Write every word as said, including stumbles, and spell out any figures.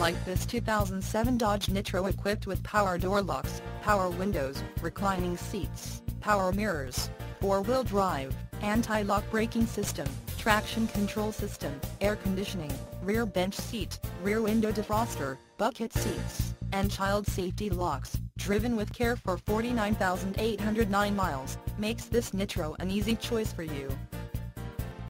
like this two thousand seven Dodge Nitro equipped with power door locks, power windows, reclining seats, power mirrors, four-wheel drive, anti-lock braking system, traction control system, air conditioning, rear bench seat, rear window defroster, bucket seats, and child safety locks, driven with care for forty-nine thousand eight hundred nine miles, makes this Nitro an easy choice for you.